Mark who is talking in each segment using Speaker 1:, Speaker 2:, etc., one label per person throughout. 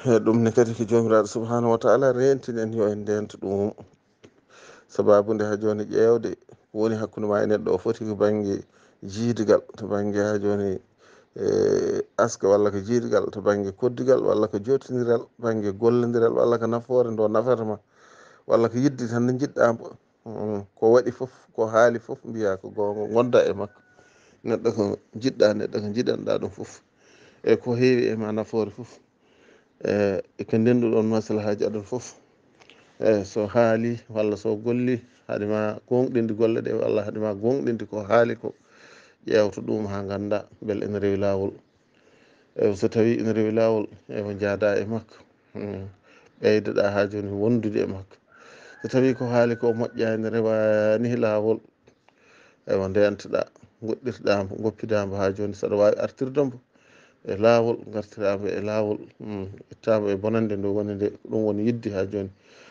Speaker 1: ɗum ne kadi ko jomiraɗo subhanahu wa taala rentini en yo en ndento ɗum sababude ha joni ƴewde ko woni hakkude ma e neɗɗo o foti ko banggue jiidigal to banggue ha joni aska walla ko jiidigal to banggue koddigal walla ko jotodiral banggue gollodiral walla ko nafoore ndo nafata ma walla ko yidde tan nde jiɗɗamo ko waɗi foof ko haali foof mbiya ko gonga gonda e makko neɗɗo ko jiɗɗa neɗɗo ko jiɗanɗa ɗum foof e ko heewi e ma nafoore foof e ko ndenduɗon maslahaji aɗon foof so haali walla so golli haɗima gonɗinde golle ɗe walla haɗima gonɗinde ko haali ko ƴewta ɗum ha ganda beele ene rewi lawol so tawi ene rewi lawol ewo jaada e makko ɓeydoɗa ha joni wondude e makko so tawi ko haali ko moƴƴani rewani lawol ewo ndentoɗa goɗɗirɗamo goppidamo ha joni saɗa wawi artirdemo e lawol gartiramo e lawol ittamo e bonande nde woni nde ɗum woni yidde ha joni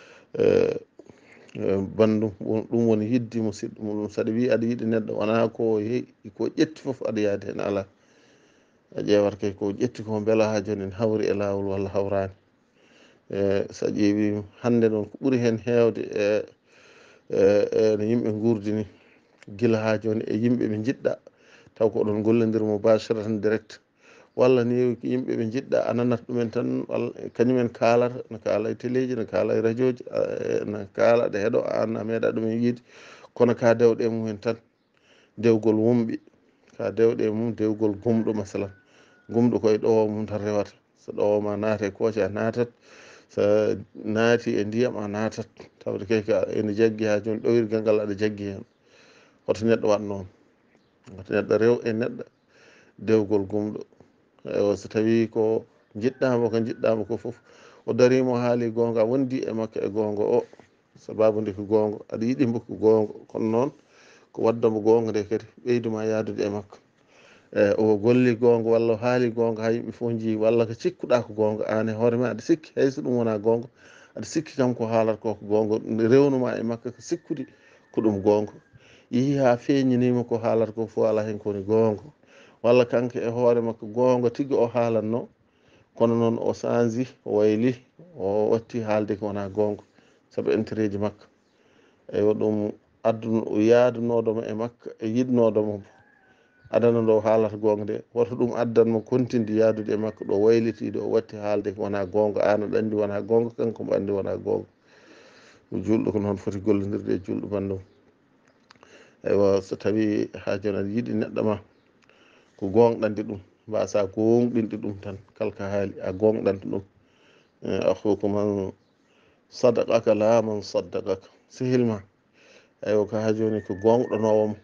Speaker 1: bandum ɗum woni yidde musidɗo muɗum saɗa wi aɗa yiiɗi neɗɗo wona ko ko ƴetti foof aɗa yaade hen ala a ƴewat kay ko ƴetti ko beela ha joni ne hawri e lawol walla hawrani sa ƴeewi hande noon ko ɓuuri hen hewde no yimɓe gurdini guila ha joni e yimɓe ɓe jiɗɗa taw ko oɗon gollodira mubasharatan direct walla ni yimɓe ɓe jiɗɗa a nanata ɗumen tan walla kañumen kaalata ne kaala e téléji ne kaala e radio ji ne kaala ɗe heeɗo an a meeɗa ɗumen yiide kono ka dewɗe mumen tan dewgol wumɓi ka dewɗe mum dewgol gumɗo masalan gumɗo koye ɗowo mum tan rewata so ɗowo ma naate kooce a natat so naati e ndiyam a natat tawde kayka ene jaggi ha joni ɗoyirgal ngal aɗa jaggi hen hoto neɗɗo wat noon hoto neɗɗo rew e neɗɗo dewgol gumɗo so tawi ko jiɗɗamo ko foof o darimo haali gonga a wondi e makko e gonga o sababude ko gonga aɗa yiɗimo ko gonga kono noon ko waddamo gonga nde kadi ɓeyduma yaadude e makko o golli gonga walla o haali gonga ha yimɓe foof jii walla ko cikkuɗa ko gonga an e hoore ma aɗa sikki hayso ɗum wona gonga aɗa sikki kam ko haalata ko gonga rewnuma e makko ko sikkude ko ɗum gonga yeehi ha feññinima ko haalata ko fo ala hen kowoni gonga walla kanko e hoore makko gonga tigui o haalanno kono noon o changi o wayli o watti haalde ko wona gonga saabu intérêt ji makko eyyo ɗum yaadunoɗomo e makko e yiɗnoɗomo adana ndo haalata gonga nde woto ɗum addanmo kontinde yaadude e makko ɗo waylitiɗo o watti haalde ko wona gonga an aɗa andi wona gonga kanko mo andi wona gonga julɗo ko noon foti gollodirde e julɗo bandum eywa so tawi ha joni aɗa yiiɗi neɗɗo ma ko gonɗande ɗum mbasa gonɗinde ɗum tan kalka haali a gonɗanta ɗum akhuka man sadaqaka la man saddaqaka sehilma eywa ko ha joni ko gonɗonowomo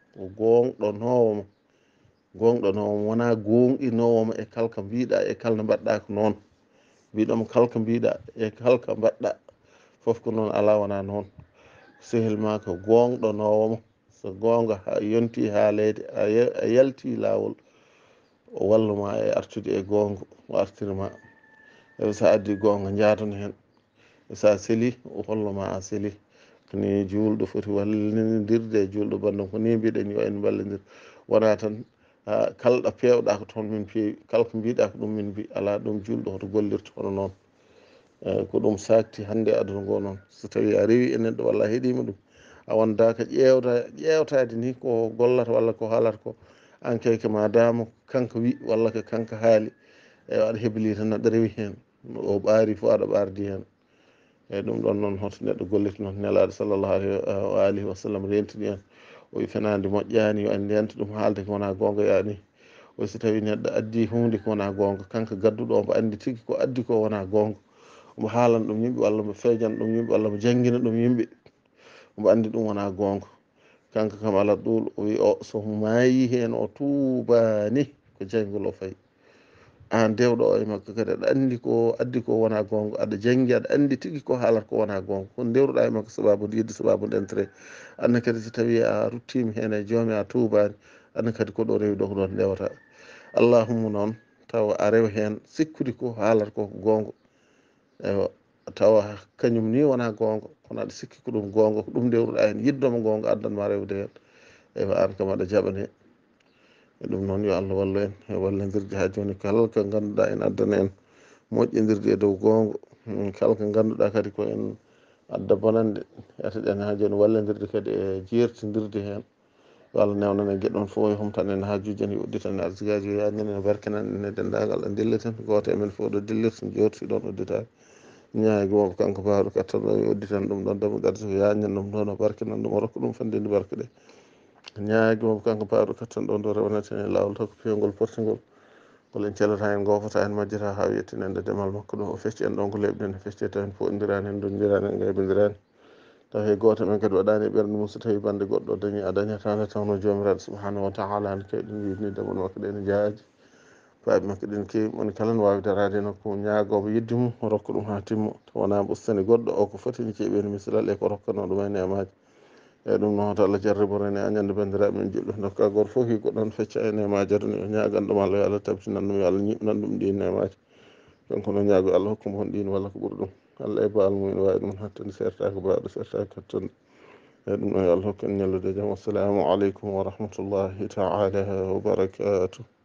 Speaker 1: wona gonɗinowomo e kalka mbiɗa e kalno mbaɗɗa ko noon mbiɗomo kalka mbiɗa e kalka mbaɗɗa foof ko noon ala wona noon sehilma ko gonɗonowomo so gonga yonti haalede a yalti lawol o walluma e artude e gonga o artirma so addi gonga jaadono hen sa seeli o holluma a seeli koni julɗo foti wallodirde e julɗo bandum ko ni mbiɗen yo en ballodir wona tan kalɗo pewɗa ko toon min peewi kala ko mbiɗa ko ɗum min mbi ala ɗum julɗo hoto gollirta hono noon ko ɗum sakti hande aduna ngo noon so tawi a rewi e neɗɗo walla a heeɗima ɗum a wondaka ƴewtade ni ko gollata walla ko haalata ko an kayka madama kanko wi walla ko kanko haali aɗa heebli tan aɗa rewi hen o ɓaari fo aɗa ɓardi hen eyyi ɗum ɗon noon hoto neɗɗo gollita noon nelaɗo sallllahu alayhi wa sallam rentini en o wi fenade moƴƴani yo en ndento ɗum haalde ko wona gonga yaani o so tawi neɗɗo addi hunde ko wona gonga kanko gadduɗo omo andi tigui ko addi ko wona gonga omo haalana ɗum yimɓe walla mo fejana ɗum yimɓe walla mo jangguina ɗum yimɓe omo andi ɗum wona gonga kanko kam ala ɗuulo o wi o so maayi hen o tuubani ko jangguel o fayi an dewɗo o e makko kadi aɗa andi ko addi ko wona gonga aɗa janggi aɗa andi tigui ko haalata ko wona gonga kono dewruɗa e makko sababude yidde sababude intérêt anne kadi so tawi a ruttima hen e joomi a tuubani anne kadi koɗo rewi ɗo ko ɗon ndewata allahumma noon tawa a rewa hen sikkude ko haalata ko gonga eywa tawa kañum ni wona gonga kono aɗa sikki ko ɗum gonga ko ɗum dewruɗa hen yiddomo gonga addanma rewde hen eywa an kam aɗa jaɓane e ɗum noon yo Allah wallu en e wallodirde ha joni kala ko ganduɗa ene addana en moƴƴidirde e dow goongo kala ko ngannduɗaa kadi ko en adda bonande etaɗen haa jooni wallidirde kadi e jeertidirde heen yo Allah newnan en geɗon fof e humtan en haajuji en udditan en arsigaji yo yaañen en barkinan en e denndaangal ɗo dilleten gooto e men fof ɗo dillirta joorti ɗon udditaade ñaagi mo kanko baaɗo kattan ɗo yo udditan ɗum ɗon damu darde ko yaañen ɗum ɗon o barkinan ɗum o rokka ɗum fandinde barke ɗe ñaagi mo kanko baaɗo kattan ɗon ɗo rewaneten e laawol tokko pewngol portingol kolen calata en gofata en majjata haa yettinende demal makko ɗo o fecci en ɗon ko leɓɗen fecci taw en foɗindirani en dondirani en gaybindirani taw hay goto men kadi waɗani ɓernde mum so tawi bande goɗɗo dañi a dañatano tawno jomiraɗo subhanahu wa taala ne kawɗi wiidni damol makko ɗe ne jaaji faaɓi makko ɗen kewi moni kala no wawi darade nokku ñaagomo yeddi mum rokka ɗum ha timmo to wona ɓustani goɗɗo o ko foti ni keeɓeni misilal e ko rokkano ɗum e nemaji eyyi ɗum noon hoto Allah jarriborene añande bandiraɓe men julɓe dokka goto fof ki goɗɗon fecca e nemaji aduna yo ñagan ɗum Allah yo Allah tabtinan ɗum yo Allah ñiɓnan ɗum ɗi nemaji kanko noon ñaago Allah hokkumo hon ɗin walla ko ɓuuri ɗum Allah e baal mum ene wawi ɗum hattande sertaki baaɗo sertaki hattande eyyi ɗum noon yo Allah hokku en ñallude e jaam wassalamu aleykum wa rahmatullahi taala wa barakatuh